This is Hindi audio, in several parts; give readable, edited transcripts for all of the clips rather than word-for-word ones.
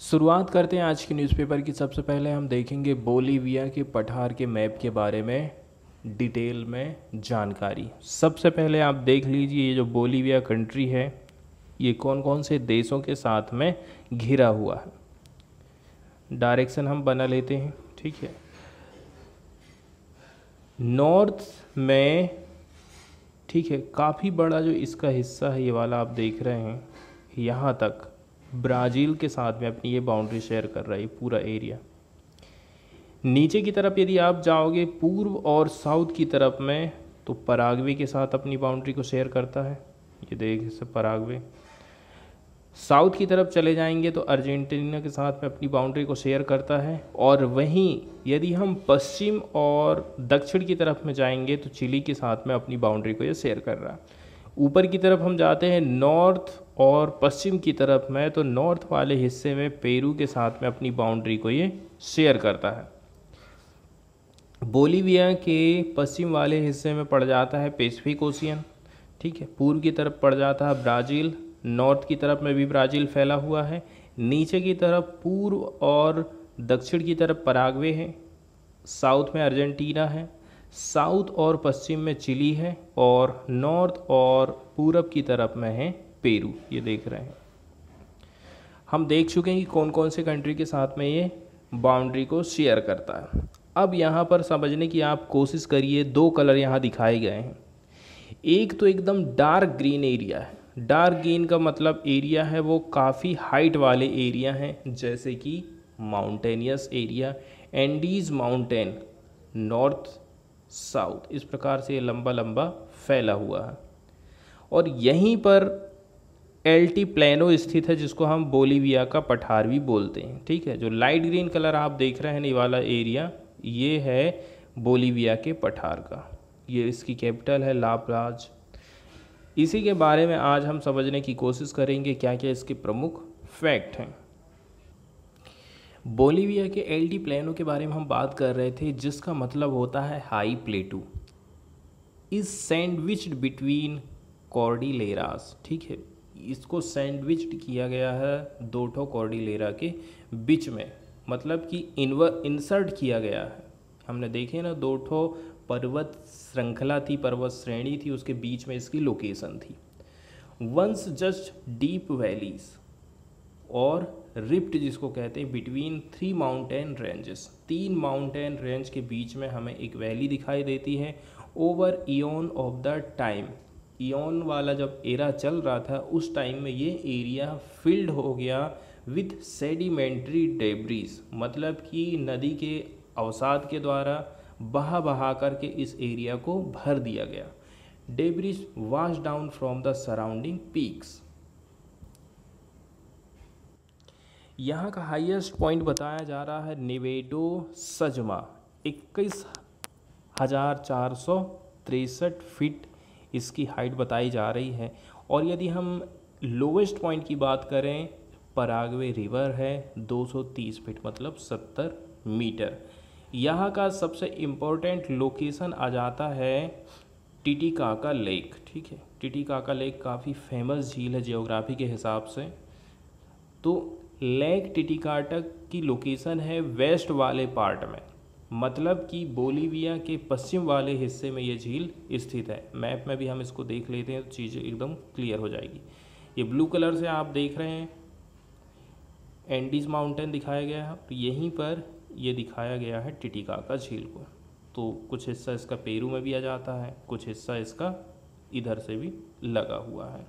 शुरुआत करते हैं आज की न्यूज़पेपर की। सबसे पहले हम देखेंगे बोलीविया के पठार के मैप के बारे में डिटेल में जानकारी। सबसे पहले आप देख लीजिए, ये जो बोलीविया कंट्री है ये कौन कौन से देशों के साथ में घिरा हुआ है। डायरेक्शन हम बना लेते हैं, ठीक है। नॉर्थ में, ठीक है, काफ़ी बड़ा जो इसका हिस्सा है ये वाला आप देख रहे हैं, यहाँ तक ब्राज़ील के साथ में अपनी ये बाउंड्री शेयर कर रहा है पूरा एरिया। नीचे की तरफ यदि आप जाओगे पूर्व और साउथ की तरफ में, तो पराग्वे के साथ अपनी बाउंड्री को शेयर करता है। ये देख इसे पराग्वे। साउथ की तरफ चले जाएंगे तो अर्जेंटीना के साथ में अपनी बाउंड्री को शेयर करता है। और वहीं यदि हम पश्चिम और दक्षिण की तरफ में जाएंगे तो चिली के साथ में अपनी बाउंड्री को ये शेयर कर रहा है। ऊपर की तरफ हम जाते हैं नॉर्थ और पश्चिम की तरफ में, तो नॉर्थ वाले हिस्से में पेरू के साथ में अपनी बाउंड्री को ये शेयर करता है। बोलीविया के पश्चिम वाले हिस्से में पड़ जाता है पैसिफिक ओशियन, ठीक है। पूर्व की तरफ पड़ जाता है ब्राज़ील, नॉर्थ की तरफ में भी ब्राज़ील फैला हुआ है। नीचे की तरफ पूर्व और दक्षिण की तरफ पराग्वे है, साउथ में अर्जेंटीना है, साउथ और पश्चिम में चिली है, और नॉर्थ और पूरब की तरफ में है पेरू। ये देख रहे हैं, हम देख चुके हैं कि कौन कौन से कंट्री के साथ में ये बाउंड्री को शेयर करता है। अब यहाँ पर समझने की आप कोशिश करिए, दो कलर यहाँ दिखाए गए हैं। एक तो एकदम डार्क ग्रीन एरिया है। डार्क ग्रीन का मतलब एरिया है वो काफ़ी हाइट वाले एरिया हैं, जैसे कि mountainous area, Andes mountain, north south, इस प्रकार से ये लंबा लंबा फैला हुआ है। और यहीं पर एल्टी प्लेनो स्थित है, जिसको हम बोलीविया का पठार भी बोलते हैं, ठीक है। जो लाइट ग्रीन कलर आप देख रहे हैं ये वाला एरिया, ये है बोलीविया के पठार का। ये इसकी कैपिटल है ला पाज। इसी के बारे में आज हम समझने की कोशिश करेंगे क्या क्या इसके प्रमुख फैक्ट हैं। बोलीविया के एल्टी प्लेनो के बारे में हम बात कर रहे थे, जिसका मतलब होता है high plateau, is sandwiched between cordilleras, ठीक है। इसको सैंडविच्ड किया गया है दो ठो कॉर्डिलेरा के बीच में, मतलब कि इंसर्ट किया गया है। हमने देखे ना, दो ठो पर्वत श्रृंखला थी, पर्वत श्रेणी थी, उसके बीच में इसकी लोकेशन थी। वंस जस्ट डीप वैलीज और रिफ्ट जिसको कहते हैं बिटवीन थ्री माउंटेन रेंजेस, तीन माउंटेन रेंज के बीच में हमें एक वैली दिखाई देती है। Over eon of the time, eon वाला जब एरा चल रहा था उस टाइम में ये एरिया फिल्ड हो गया विथ सेडिमेंट्री डेब्रीज, मतलब कि नदी के अवसाद के द्वारा बहा बहा करके इस एरिया को भर दिया गया। Debris wash down from the surrounding peaks. यहाँ का हाईएस्ट पॉइंट बताया जा रहा है नेवेडो सजमा, 21,463 फीट इसकी हाइट बताई जा रही है। और यदि हम लोवेस्ट पॉइंट की बात करें, पराग्वे रिवर है 230 फीट, मतलब 70 मीटर। यहाँ का सबसे इम्पोर्टेंट लोकेशन आ जाता है टिटिकाका लेक, ठीक है। टिटिकाका लेक काफ़ी फेमस झील है जियोग्राफी के हिसाब से। तो लेक टिटिकाका की लोकेशन है वेस्ट वाले पार्ट में, मतलब कि बोलीविया के पश्चिम वाले हिस्से में ये झील स्थित है। मैप में भी हम इसको देख लेते हैं तो चीज़ें एकदम क्लियर हो जाएगी। ये ब्लू कलर से आप देख रहे हैं एंडीज माउंटेन दिखाया गया है, तो यहीं पर ये दिखाया गया है टिटिकाका झील को। तो कुछ हिस्सा इसका पेरू में भी आ जाता है, कुछ हिस्सा इसका इधर से भी लगा हुआ है।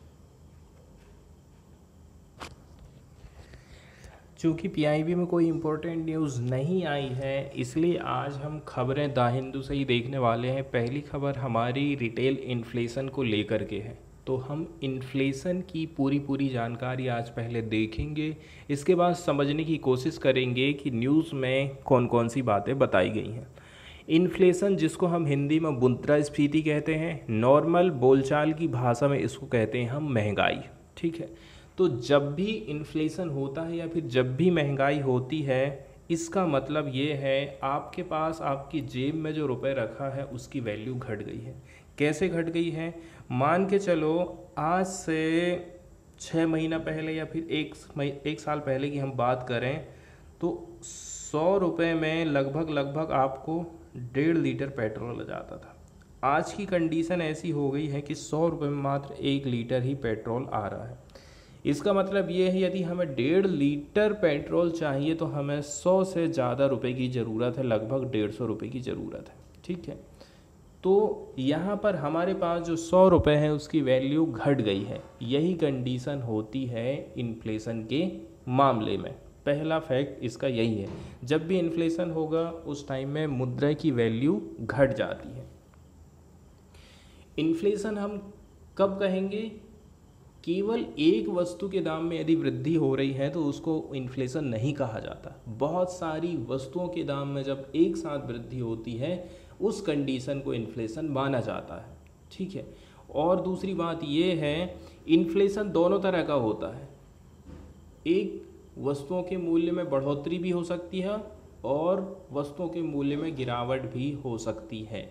चूँकि पीआईबी में कोई इम्पोर्टेंट न्यूज़ नहीं आई है, इसलिए आज हम खबरें द हिंदू से ही देखने वाले हैं। पहली खबर हमारी रिटेल इन्फ्लेशन को लेकर के है, तो हम इन्फ्लेशन की पूरी जानकारी आज पहले देखेंगे। इसके बाद समझने की कोशिश करेंगे कि न्यूज़ में कौन कौन सी बातें बताई गई हैं। इन्फ्लेशन, जिसको हम हिंदी में मुद्रास्फीति कहते हैं, नॉर्मल बोलचाल की भाषा में इसको कहते हैं हम महंगाई, ठीक है। तो जब भी इन्फ्लेशन होता है या फिर जब भी महंगाई होती है, इसका मतलब ये है आपके पास आपकी जेब में जो रुपए रखा है उसकी वैल्यू घट गई है। कैसे घट गई है? मान के चलो आज से 6 महीना पहले या फिर एक साल पहले की हम बात करें तो 100 रुपये में लगभग आपको 1.5 लीटर पेट्रोल आ जाता था। आज की कंडीशन ऐसी हो गई है कि 100 रुपये में मात्र 1 लीटर ही पेट्रोल आ रहा है। इसका मतलब ये है यदि हमें 1.5 लीटर पेट्रोल चाहिए तो हमें 100 से ज़्यादा रुपए की ज़रूरत है, लगभग 150 रुपये की ज़रूरत है। ठीक है, तो यहाँ पर हमारे पास जो 100 रुपये है उसकी वैल्यू घट गई है। यही कंडीशन होती है इन्फ्लेशन के मामले में। पहला फैक्ट इसका यही है, जब भी इन्फ्लेशन होगा उस टाइम में मुद्रा की वैल्यू घट जाती है। इन्फ्लेशन हम कब कहेंगे? केवल एक वस्तु के दाम में यदि वृद्धि हो रही है तो उसको इन्फ्लेशन नहीं कहा जाता। बहुत सारी वस्तुओं के दाम में जब एक साथ वृद्धि होती है उस कंडीशन को इन्फ्लेशन माना जाता है। ठीक है, और दूसरी बात ये है, इन्फ्लेशन दोनों तरह का होता है। एक वस्तुओं के मूल्य में बढ़ोतरी भी हो सकती है और वस्तुओं के मूल्य में गिरावट भी हो सकती है।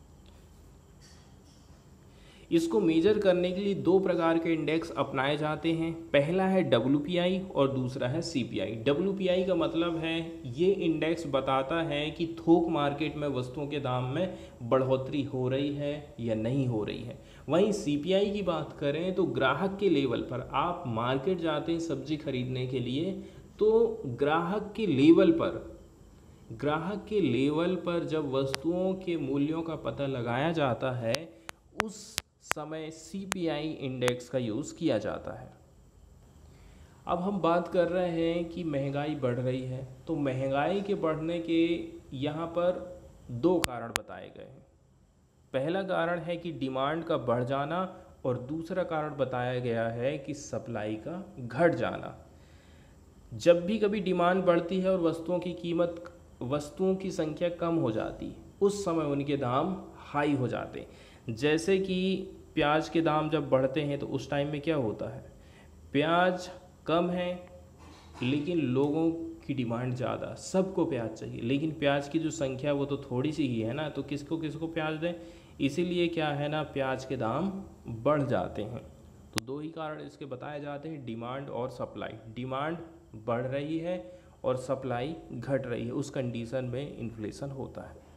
इसको मेजर करने के लिए दो प्रकार के इंडेक्स अपनाए जाते हैं। पहला है WPI और दूसरा है CPI। WPI का मतलब है ये इंडेक्स बताता है कि थोक मार्केट में वस्तुओं के दाम में बढ़ोतरी हो रही है या नहीं हो रही है। वहीं CPI की बात करें तो ग्राहक के लेवल पर, आप मार्केट जाते हैं सब्जी खरीदने के लिए तो ग्राहक के लेवल पर जब वस्तुओं के मूल्यों का पता लगाया जाता है उस समय CPI इंडेक्स का यूज़ किया जाता है। अब हम बात कर रहे हैं कि महंगाई बढ़ रही है, तो महंगाई के बढ़ने के यहाँ पर दो कारण बताए गए हैं। पहला कारण है कि डिमांड का बढ़ जाना और दूसरा कारण बताया गया है कि सप्लाई का घट जाना। जब भी कभी डिमांड बढ़ती है और वस्तुओं की संख्या कम हो जाती है उस समय उनके दाम हाई हो जाते हैं। जैसे कि प्याज के दाम जब बढ़ते हैं तो उस टाइम में क्या होता है, प्याज कम है लेकिन लोगों की डिमांड ज़्यादा, सबको प्याज चाहिए, लेकिन प्याज की जो संख्या वो तो थोड़ी सी ही है ना, तो किसको किसको प्याज दें, इसीलिए क्या है ना, प्याज के दाम बढ़ जाते हैं। तो दो ही कारण इसके बताए जाते हैं, डिमांड और सप्लाई। डिमांड बढ़ रही है और सप्लाई घट रही है, उस कंडीशन में इन्फ्लेशन होता है।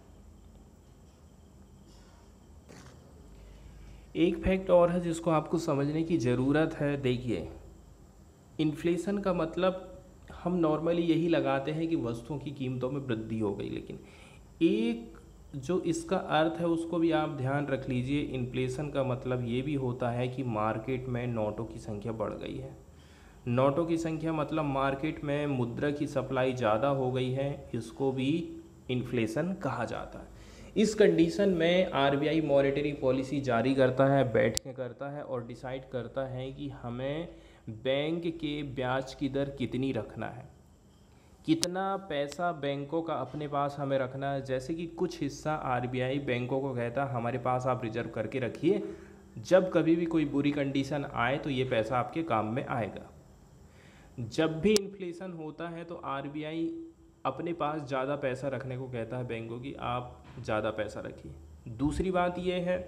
एक फैक्ट और है जिसको आपको समझने की ज़रूरत है। देखिए, इन्फ्लेशन का मतलब हम नॉर्मली यही लगाते हैं कि वस्तुओं की कीमतों में वृद्धि हो गई, लेकिन एक जो इसका अर्थ है उसको भी आप ध्यान रख लीजिए। इन्फ्लेशन का मतलब ये भी होता है कि मार्केट में नोटों की संख्या बढ़ गई है। नोटों की संख्या मतलब मार्केट में मुद्रा की सप्लाई ज़्यादा हो गई है, इसको भी इन्फ्लेशन कहा जाता है। इस कंडीशन में RBI मॉनेटरी पॉलिसी जारी करता है, बैठकें करता है और डिसाइड करता है कि हमें बैंक के ब्याज की दर कितनी रखना है, कितना पैसा बैंकों का अपने पास हमें रखना है। जैसे कि कुछ हिस्सा RBI बैंकों को कहता है हमारे पास आप रिजर्व करके रखिए, जब कभी भी कोई बुरी कंडीशन आए तो ये पैसा आपके काम में आएगा। जब भी इन्फ्लेशन होता है तो RBI अपने पास ज़्यादा पैसा रखने को कहता है बैंकों की, आप ज़्यादा पैसा रखिए। दूसरी बात यह है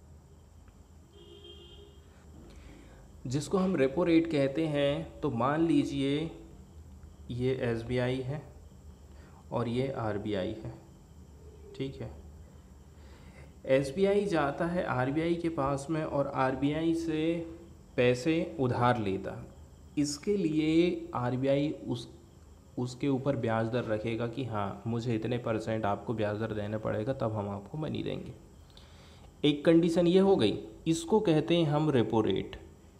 जिसको हम रेपो रेट कहते हैं, तो मान लीजिए ये SBI है और ये RBI है। ठीक है, SBI जाता है RBI के पास में और RBI से पैसे उधार लेता है। इसके लिए RBI उसके ऊपर ब्याज दर रखेगा कि हाँ मुझे इतने % आपको ब्याज दर देना पड़ेगा तब हम आपको मनी देंगे। एक कंडीशन ये हो गई, इसको कहते हैं हम रेपो रेट।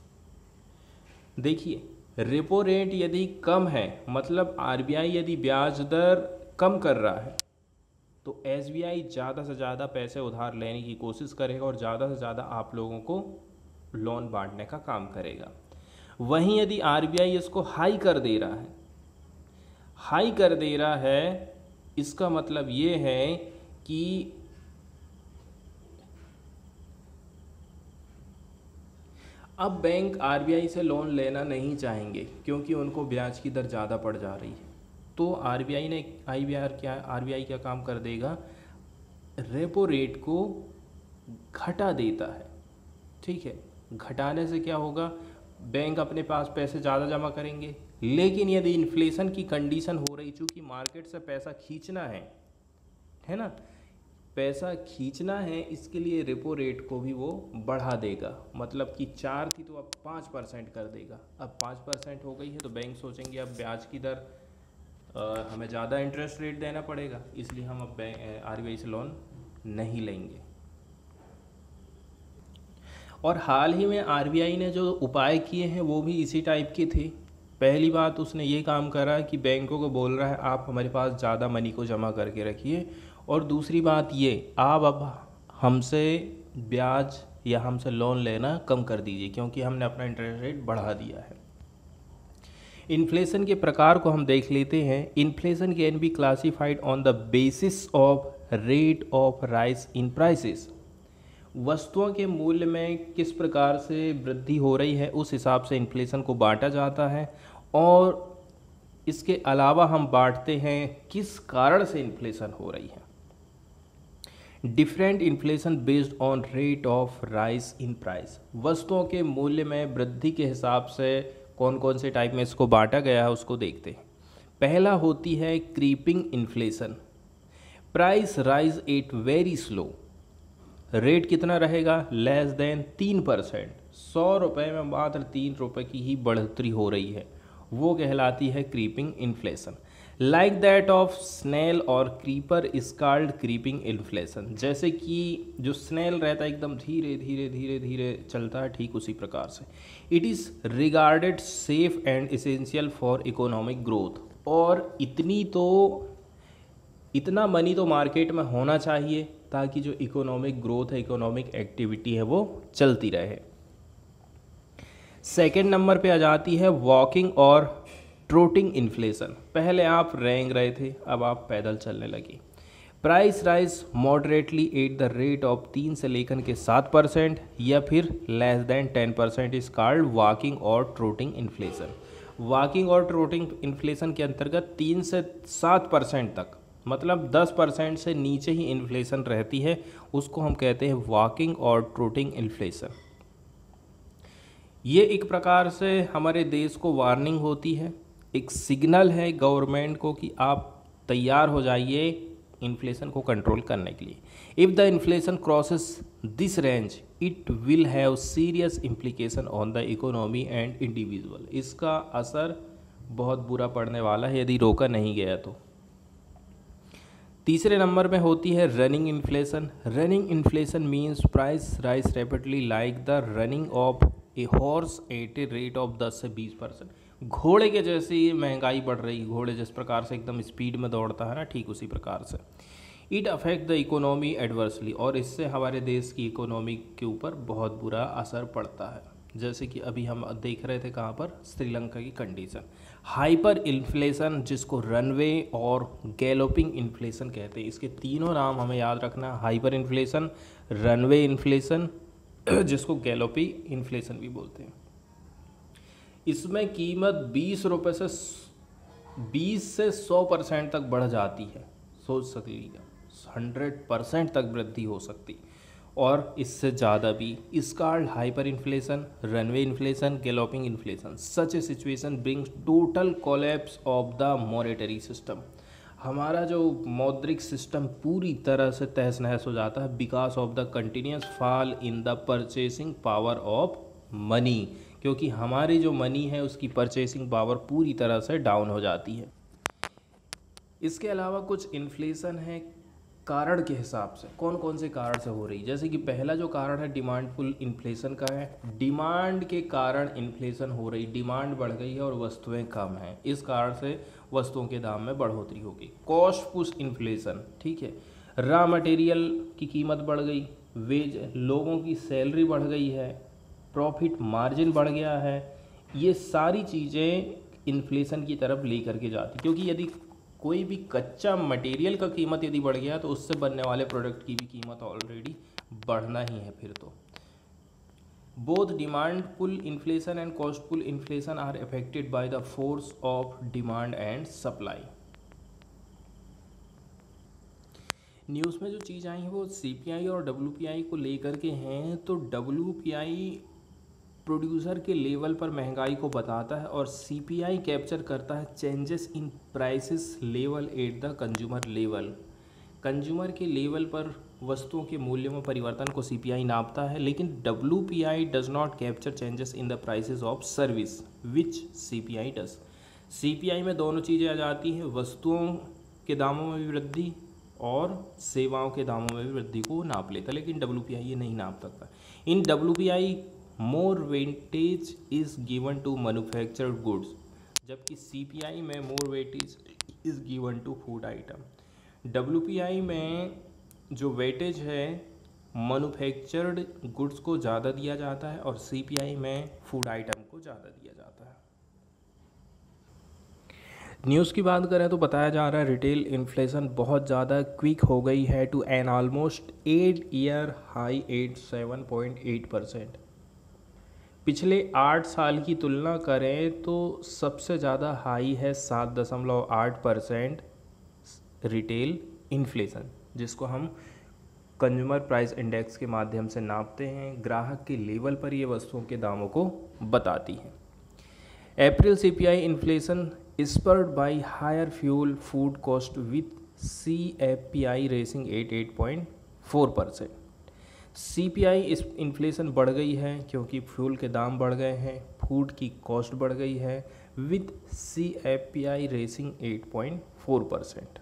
देखिए, रेपो रेट यदि कम है मतलब RBI यदि ब्याज दर कम कर रहा है तो SBI ज़्यादा से ज़्यादा पैसे उधार लेने की कोशिश करेगा और ज़्यादा से ज़्यादा आप लोगों को लोन बांटने का काम करेगा। वहीं यदि RBI इसको हाई कर दे रहा है, इसका मतलब ये है कि अब बैंक RBI से लोन लेना नहीं चाहेंगे क्योंकि उनको ब्याज की दर ज़्यादा पड़ जा रही है। तो RBI क्या काम कर देगा, रेपो रेट को घटा देता है। ठीक है, घटाने से क्या होगा, बैंक अपने पास पैसे ज़्यादा जमा करेंगे। लेकिन यदि इन्फ्लेशन की कंडीशन हो रही, चूँकि मार्केट से पैसा खींचना है ना, पैसा खींचना है, इसके लिए रेपो रेट को भी वो बढ़ा देगा। मतलब कि 4 थी तो अब 5% कर देगा। अब 5% हो गई है तो बैंक सोचेंगे अब ब्याज की दर हमें ज़्यादा इंटरेस्ट रेट देना पड़ेगा, इसलिए हम अब बैंक आरबीआई से लोन नहीं लेंगे। और हाल ही में आरबीआई ने जो उपाय किए हैं वो भी इसी टाइप के थे। पहली बात उसने ये काम करा कि बैंकों को बोल रहा है आप हमारे पास ज़्यादा मनी को जमा करके रखिए, और दूसरी बात ये आप अब हमसे ब्याज या हमसे लोन लेना कम कर दीजिए, क्योंकि हमने अपना इंटरेस्ट रेट बढ़ा दिया है। इन्फ्लेशन के प्रकार को हम देख लेते हैं। Inflation can be classified on the basis of rate of rise in prices. वस्तुओं के मूल्य में किस प्रकार से वृद्धि हो रही है उस हिसाब से इन्फ्लेशन को बांटा जाता है, और इसके अलावा हम बांटते हैं किस कारण से इन्फ्लेशन हो रही है। Different inflation based on rate of rise in price. वस्तुओं के मूल्य में वृद्धि के हिसाब से कौन कौन से टाइप में इसको बांटा गया है उसको देखते हैं। पहला होती है creeping inflation. Price rise at very slow. Rate कितना रहेगा? Less than 3%। 100 रुपये में मात्र 3 रुपये की ही बढ़ोतरी हो रही है, वो कहलाती है creeping inflation. Like that of snail और creeper is called creeping inflation. जैसे कि जो स्नेल रहता है एकदम धीरे धीरे धीरे धीरे चलता है, ठीक उसी प्रकार से। It is regarded safe and essential for economic growth. और इतना मनी तो मार्केट में होना चाहिए ताकि जो इकोनॉमिक ग्रोथ है, इकोनॉमिक एक्टिविटी है, वो चलती रहे। सेकेंड नंबर पे आ जाती है वॉकिंग और ट्रोटिंग इन्फ्लेशन। पहले आप रेंग रहे थे, अब आप पैदल चलने लगे। Price rise moderately at the rate of 3 से लेकर के 7% या फिर less than 10% is called walking और ट्रोटिंग इन्फ्लेशन। वॉकिंग और ट्रोटिंग इन्फ्लेशन के अंतर्गत 3 से 7% तक, मतलब 10% से नीचे ही इन्फ्लेशन रहती है, उसको हम कहते हैं वॉकिंग और ट्रोटिंग इन्फ्लेशन। ये एक प्रकार से हमारे देश को वार्निंग होती है, एक सिग्नल है गवर्नमेंट को कि आप तैयार हो जाइए इन्फ्लेशन को कंट्रोल करने के लिए। If the inflation crosses this range it will have serious implication on the economy and individual. इसका असर बहुत बुरा पड़ने वाला है यदि रोका नहीं गया तो। तीसरे नंबर में होती है running inflation. Running inflation means price rise rapidly like the running of a horse at a rate of 10 से 20%। घोड़े के जैसी महंगाई बढ़ रही, घोड़े जिस प्रकार से एकदम स्पीड में दौड़ता है ना, ठीक उसी प्रकार से। It affect the economy adversely, और इससे हमारे देश की इकोनॉमी के ऊपर बहुत बुरा असर पड़ता है। जैसे कि अभी हम देख रहे थे कहाँ पर, श्रीलंका की कंडीशन। हाइपर इन्फ्लेशन, जिसको रनवे और गैलोपिंग इन्फ्लेशन कहते हैं, इसके तीनों नाम हमें याद रखना। हाइपर इन्फ्लेशन, रनवे इन्फ्लेशन, जिसको गैलोपी इन्फ्लेशन भी बोलते हैं। इसमें कीमत 20 रुपये से 100% तक बढ़ जाती है। सोच सकती 100% तक वृद्धि हो सकती, और इससे ज़्यादा भी। Is called hyper inflation, runway inflation, galloping inflation. Such a situation brings total collapse of the monetary system. हमारा जो मौद्रिक सिस्टम पूरी तरह से तहस नहस हो जाता है, because of the continuous fall in the purchasing power of money, क्योंकि हमारी जो मनी है उसकी परचेसिंग पावर पूरी तरह से डाउन हो जाती है। इसके अलावा कुछ इन्फ्लेशन है कारण के हिसाब से, कौन कौन से कारण से हो रही। जैसे कि पहला जो कारण है डिमांड पुल इन्फ्लेशन का है। डिमांड के कारण इन्फ्लेशन हो रही, डिमांड बढ़ गई है और वस्तुएं कम हैं, इस कारण से वस्तुओं के दाम में बढ़ोतरी होगी। कॉस्ट पुश इन्फ्लेशन, ठीक है, रॉ मटेरियल की कीमत बढ़ गई, वेज, लोगों की सैलरी बढ़ गई है, प्रॉफिट मार्जिन बढ़ गया है। ये सारी चीज़ें इन्फ्लेशन की तरफ ले करके जाती, क्योंकि यदि कोई भी कच्चा मटेरियल का कीमत यदि बढ़ गया तो उससे बनने वाले प्रोडक्ट की भी कीमत ऑलरेडी बढ़ना ही है फिर तो। Both demand pull inflation and cost pull inflation are affected by the force of demand and supply. News में जो चीज़ आई है वो CPI और WPI को लेकर के हैं। तो WPI प्रोड्यूसर के लेवल पर महंगाई को बताता है और सीपीआई कैप्चर करता है changes in prices level at the consumer level. Consumer के लेवल पर वस्तुओं के मूल्यों में परिवर्तन को सीपीआई नापता है, लेकिन WPI does not capture changes in the prices of service which CPI does. CPI में दोनों चीज़ें आ जाती हैं, वस्तुओं के दामों में भी वृद्धि और सेवाओं के दामों में भी वृद्धि को नाप लेता है, लेकिन डब्ल्यूपीआई ये नहीं नाप सकता। In WPI more weightage is given to manufactured goods, जबकि सीपीआई में more weightage is given to food item. WPI में जो वेटेज है मैन्युफैक्चर्ड गुड्स को ज़्यादा दिया जाता है और सीपीआई में फूड आइटम को ज़्यादा दिया जाता है। न्यूज़ की बात करें तो बताया जा रहा है रिटेल इन्फ्लेशन बहुत ज़्यादा क्विक हो गई है to an almost 8 year high 87.8%। पिछले 8 साल की तुलना करें तो सबसे ज़्यादा हाई है 7.8% रिटेल इन्फ्लेशन, जिसको हम कंज्यूमर प्राइस इंडेक्स के माध्यम से नापते हैं। ग्राहक के लेवल पर ये वस्तुओं के दामों को बताती है। April CPI inflation spurred by higher fuel food cost with CFPI racing 8.4%। CPI इस इन्फ्लेशन बढ़ गई है क्योंकि फ्यूल के दाम बढ़ गए हैं, फूड की कॉस्ट बढ़ गई है, विथ सीएफपीआई रेसिंग 8.4%।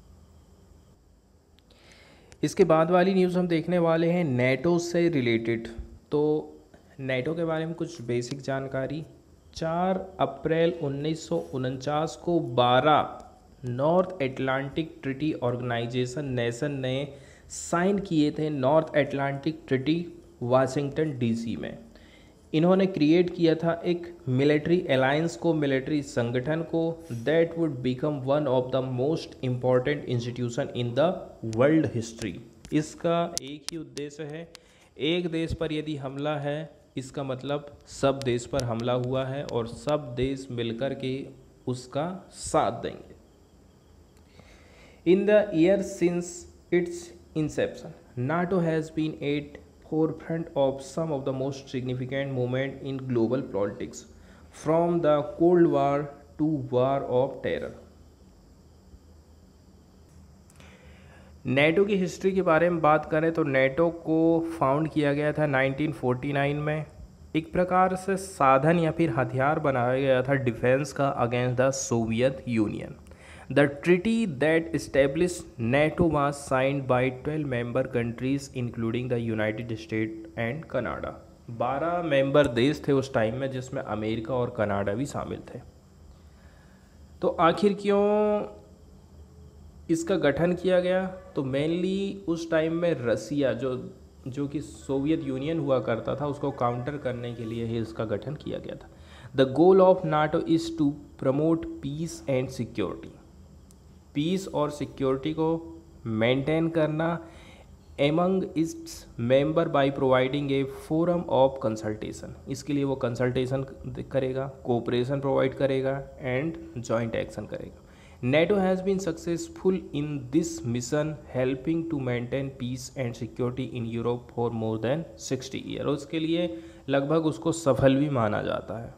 इसके बाद वाली न्यूज़ हम देखने वाले हैं नेटो से रिलेटेड। तो नेटो के बारे में कुछ बेसिक जानकारी। 4 अप्रैल 1949 को 12 North Atlantic Treaty Organization nation ने साइन किए थे North Atlantic Treaty Washington DC में। इन्होंने क्रिएट किया था एक मिलिट्री अलायंस को, मिलिट्री संगठन को, that would become one of the most important institution in the world history. इसका एक ही उद्देश्य है, एक देश पर यदि हमला है इसका मतलब सब देश पर हमला हुआ है और सब देश मिलकर के उसका साथ देंगे। In the year since its inception, NATO has been at forefront of some of the most significant movement in global politics, from the Cold War to War of Terror. NATO की हिस्ट्री के बारे में बात करें तो नेटो को फाउंड किया गया था 1949 में। एक प्रकार से साधन या फिर हथियार बनाया गया था डिफेंस का against the Soviet Union. The treaty that established NATO was signed by 12 member countries including the United States and Canada। 12 member देश थे उस टाइम में, जिसमें अमेरिका और कनाडा भी शामिल थे। तो आखिर क्यों इसका गठन किया गया? तो मेनली उस टाइम में रसिया जो कि सोवियत यूनियन हुआ करता था, उसको काउंटर करने के लिए ही इसका गठन किया गया था। The goal of NATO is to promote peace and security. Peace और सिक्योरिटी को मेंटेन करना among its member by providing a forum of consultation. इसके लिए वो कंसल्टेशन करेगा, कोऑपरेशन प्रोवाइड करेगा एंड जॉइंट एक्शन करेगा। NATO has been successful in this mission, helping to maintain peace and security in Europe for more than 60 years। उसके लिए लगभग उसको सफल भी माना जाता है।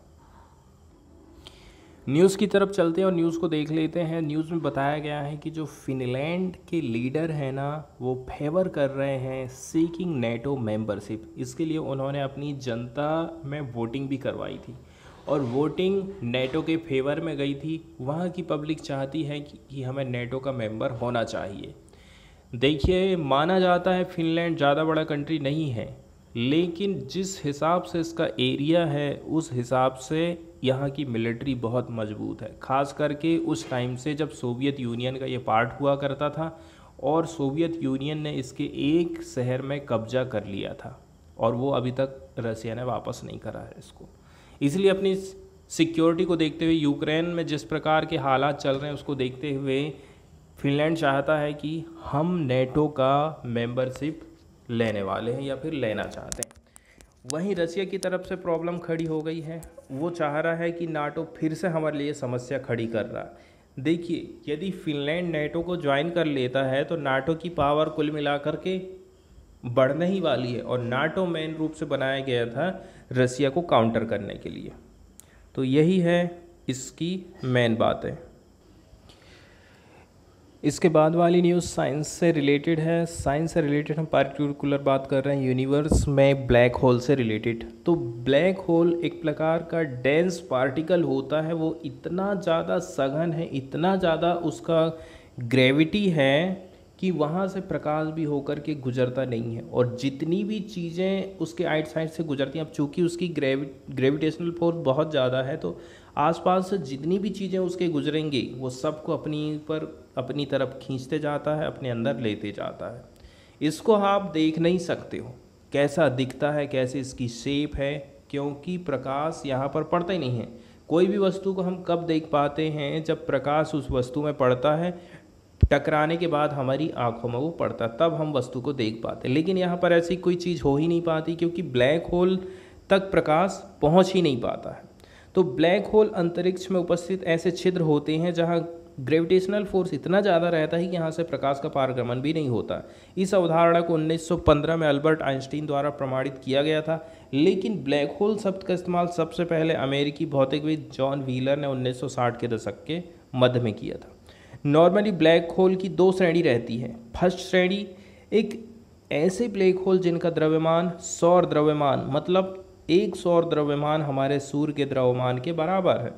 न्यूज़ की तरफ चलते हैं और न्यूज़ को देख लेते हैं। न्यूज़ में बताया गया है कि जो फिनलैंड के लीडर हैं ना, वो फेवर कर रहे हैं सीकिंग नेटो मेंबरशिप। इसके लिए उन्होंने अपनी जनता में वोटिंग भी करवाई थी और वोटिंग नेटो के फेवर में गई थी। वहाँ की पब्लिक चाहती है कि हमें नेटो का मेंबर होना चाहिए। देखिए, माना जाता है फिनलैंड ज़्यादा बड़ा कंट्री नहीं है, लेकिन जिस हिसाब से इसका एरिया है उस हिसाब से यहाँ की मिलिट्री बहुत मजबूत है। ख़ास करके उस टाइम से जब सोवियत यूनियन का ये पार्ट हुआ करता था और सोवियत यूनियन ने इसके एक शहर में कब्जा कर लिया था और वो अभी तक रसिया ने वापस नहीं करा है इसको। इसलिए अपनी सिक्योरिटी को देखते हुए, यूक्रेन में जिस प्रकार के हालात चल रहे हैं उसको देखते हुए फिनलैंड चाहता है कि हम नेटो का मेंबरशिप लेने वाले हैं या फिर लेना चाहते हैं। वहीं रसिया की तरफ से प्रॉब्लम खड़ी हो गई है, वो चाह रहा है कि नाटो फिर से हमारे लिए समस्या खड़ी कर रहा है। देखिए, यदि फिनलैंड नेटो को ज्वाइन कर लेता है तो नाटो की पावर कुल मिलाकर के बढ़ने ही वाली है। और नाटो मेन रूप से बनाया गया था रसिया को काउंटर करने के लिए। तो यही है इसकी मेन बात है। इसके बाद वाली न्यूज़ साइंस से रिलेटेड है। साइंस से रिलेटेड हम पार्टिकुलर बात कर रहे हैं यूनिवर्स में ब्लैक होल से रिलेटेड। तो ब्लैक होल एक प्रकार का डेंस पार्टिकल होता है, वो इतना ज़्यादा सघन है, इतना ज़्यादा उसका ग्रेविटी है कि वहाँ से प्रकाश भी होकर के गुजरता नहीं है, और जितनी भी चीज़ें उसके आइट साइड से गुजरती हैं, अब चूँकि उसकी ग्रेविटेशनल फोर्स बहुत ज़्यादा है, तो आसपास से जितनी भी चीज़ें उसके गुजरेंगी वो सबको अपनी तरफ खींचते जाता है, अपने अंदर लेते जाता है। इसको आप देख नहीं सकते हो कैसा दिखता है, कैसे इसकी शेप है, क्योंकि प्रकाश यहाँ पर पड़ता ही नहीं है। कोई भी वस्तु को हम कब देख पाते हैं? जब प्रकाश उस वस्तु में पड़ता है, टकराने के बाद हमारी आंखों में वो पड़ता, तब हम वस्तु को देख पाते। लेकिन यहाँ पर ऐसी कोई चीज़ हो ही नहीं पाती, क्योंकि ब्लैक होल तक प्रकाश पहुँच ही नहीं पाता है। तो ब्लैक होल अंतरिक्ष में उपस्थित ऐसे छिद्र होते हैं जहाँ ग्रेविटेशनल फोर्स इतना ज़्यादा रहता है कि यहाँ से प्रकाश का पारगमन भी नहीं होता। इस अवधारणा को 1915 में अल्बर्ट आइंस्टीन द्वारा प्रमाणित किया गया था। लेकिन ब्लैक होल शब्द का इस्तेमाल सबसे पहले अमेरिकी भौतिकविद जॉन व्हीलर ने 1960 के दशक के मध्य में किया था। नॉर्मली ब्लैक होल की दो श्रेणी रहती है। फर्स्ट श्रेणी एक ऐसे ब्लैक होल जिनका द्रव्यमान सौर द्रव्यमान, मतलब एक सौर द्रव्यमान हमारे सूर्य के द्रव्यमान के बराबर है।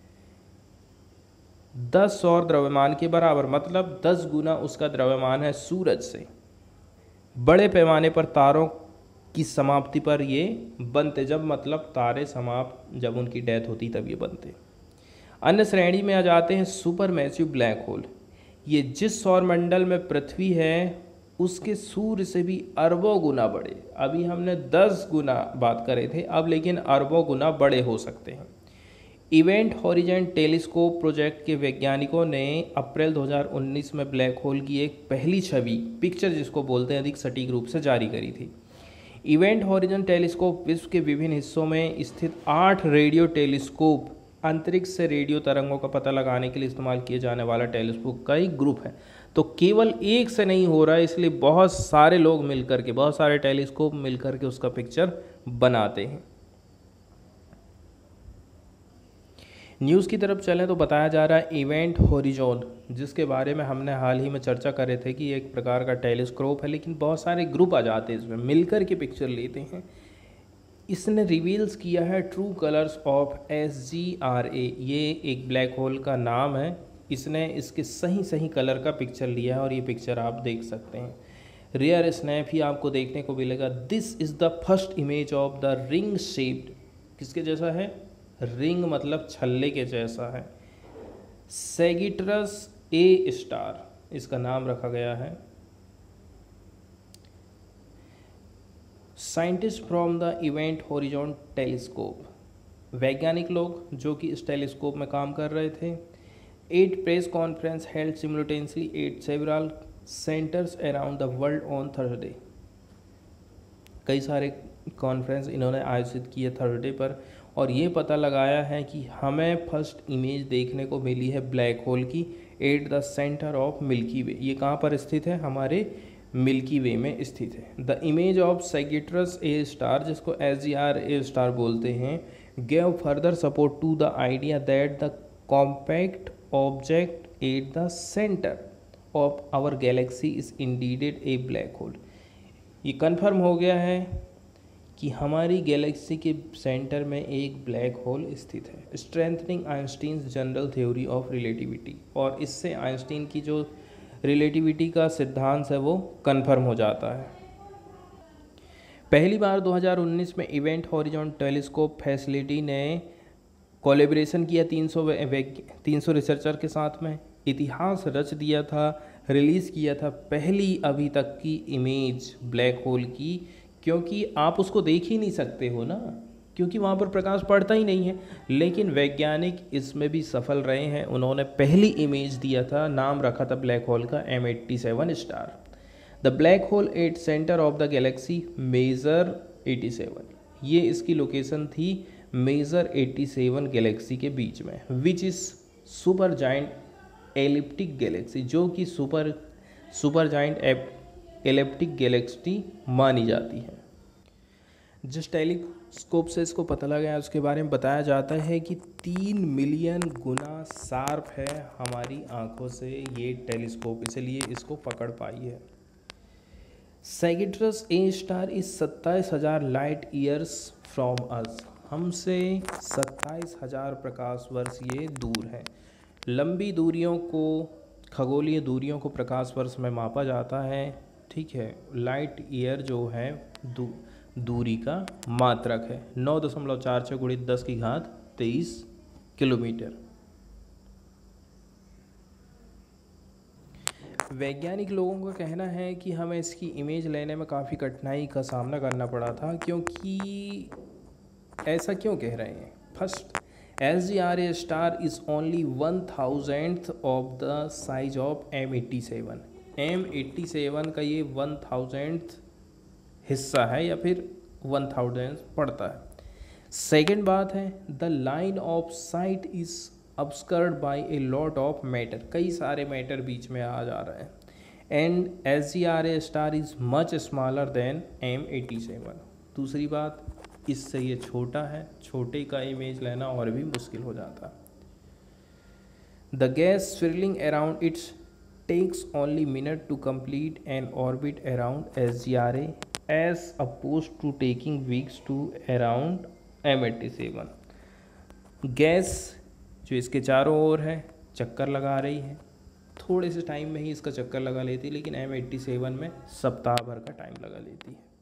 10 सौर द्रव्यमान के बराबर, मतलब 10 गुना उसका द्रव्यमान है सूरज से। बड़े पैमाने पर तारों की समाप्ति पर ये बनते, जब मतलब तारे समाप्त, जब उनकी डेथ होती तब ये बनते। अन्य श्रेणी में आ जाते हैं सुपर मैसिव ब्लैक होल। ये जिस सौर मंडल में पृथ्वी है उसके सूर्य से भी अरबों गुना बड़े। अभी हमने 10 गुना बात करे थे, अब लेकिन अरबों गुना बड़े हो सकते हैं। इवेंट हॉरिजन टेलीस्कोप प्रोजेक्ट के वैज्ञानिकों ने अप्रैल 2019 में ब्लैक होल की एक पहली छवि, पिक्चर जिसको बोलते हैं, अधिक सटीक रूप से जारी करी थी। इवेंट हॉरिजन टेलीस्कोप विश्व के विभिन्न हिस्सों में स्थित 8 रेडियो टेलीस्कोप, अंतरिक्ष से रेडियो तरंगों का पता लगाने के लिए इस्तेमाल किए जाने वाला टेलीस्कोप का एक ग्रुप है। तो केवल एक से नहीं हो रहा है, इसलिए बहुत सारे लोग मिलकर के, बहुत सारे टेलीस्कोप मिलकर के उसका पिक्चर बनाते हैं। न्यूज़ की तरफ चलें तो बताया जा रहा है इवेंट हॉरिजॉन, जिसके बारे में हमने हाल ही में चर्चा करे थे कि एक प्रकार का टेलीस्कोप है, लेकिन बहुत सारे ग्रुप आ जाते हैं इसमें, मिलकर के पिक्चर लेते हैं। इसने रिवील्स किया है ट्रू कलर्स ऑफ SGRA, ये एक ब्लैक होल का नाम है। इसने इसके सही कलर का पिक्चर लिया है और ये पिक्चर आप देख सकते हैं। रेयर स्नैप ही आपको देखने को मिलेगा। This is the first image of the ring shaped, किसके जैसा है? रिंग मतलब छल्ले के जैसा है। सैगिटरस A स्टार इसका नाम रखा गया है। Scientist from the Event Horizon Telescope, वैज्ञानिक लोग जो कि इस टेलीस्कोप में काम कर रहे थे। 8 press conference held simultaneously at several centres around the world on Thursday, कई सारे कॉन्फ्रेंस इन्होंने आयोजित किए थर्सडे पर, और ये पता लगाया है कि हमें फर्स्ट इमेज देखने को मिली है ब्लैक होल की at the centre of Milky Way. ये कहाँ पर स्थित है? हमारे मिल्की वे में स्थित है। The image of Sagittarius A star, जिसको SGRA स्टार बोलते हैं, gave further support to the idea that the compact object at the centre of our galaxy is indeed a black hole. ये कन्फर्म हो गया है कि हमारी गैलेक्सी के सेंटर में एक ब्लैक होल स्थित है। Strengthening Einstein's general theory of relativity, और इससे आइंस्टीन की जो रिलेटिविटी का सिद्धांत है वो कन्फर्म हो जाता है। पहली बार 2019 में इवेंट हॉरिजॉन टेलीस्कोप फैसिलिटी ने कोलैबोरेशन किया 300 रिसर्चर के साथ में, इतिहास रच दिया था, रिलीज़ किया था पहली अभी तक की इमेज ब्लैक होल की, क्योंकि आप उसको देख ही नहीं सकते हो ना, क्योंकि वहाँ पर प्रकाश पड़ता ही नहीं है। लेकिन वैज्ञानिक इसमें भी सफल रहे हैं। उन्होंने पहली इमेज दिया था, नाम रखा था ब्लैक होल का M87 star. The black hole at centre of the galaxy Messier 87, ये इसकी लोकेशन थी मेजर 87 गैलेक्सी के बीच में, which is super giant elliptic galaxy, जो कि सुपर जाइंट एलिप्टिक गैलेक्सी मानी जाती है। जिस स्कोप से इसको पता लगाया, उसके बारे में बताया जाता है कि 3 मिलियन गुना शार्प है हमारी आंखों से ये टेलीस्कोप, इसलिए इसको पकड़ पाई है। Sagittarius A star is 27,000 light years from us, हमसे 27,000 प्रकाश वर्ष ये दूर है। लंबी दूरियों को, खगोलीय दूरियों को प्रकाश वर्ष में मापा जाता है, ठीक है। लाइट ईयर जो है दूरी का मात्रक है। 9.46 गुणित 10 की घात 23 किलोमीटर। वैज्ञानिक लोगों का कहना है कि हमें इसकी इमेज लेने में काफ़ी कठिनाई का सामना करना पड़ा था, क्योंकि ऐसा क्यों कह रहे हैं? First, SGRA star is only 1,000th of the size of M87। M87 का ये 1,000th हिस्सा है या फिर 1,000 पड़ता है। सेकेंड बात है, the line of sight is obscured by a lot of matter, कई सारे मैटर बीच में आ जा रहे हैं। And SGRA star is much smaller than M87। दूसरी बात, इससे ये छोटा है, छोटे का इमेज लेना और भी मुश्किल हो जाता। The gas swirling around its takes only minute to complete an orbit around SGRA as opposed to taking weeks to around M87। Gas जो इसके चारों ओर है चक्कर लगा रही है, थोड़े से टाइम में ही इसका चक्कर लगा लेती है, लेकिन M87 में सप्ताह भर का टाइम लगा लेती है।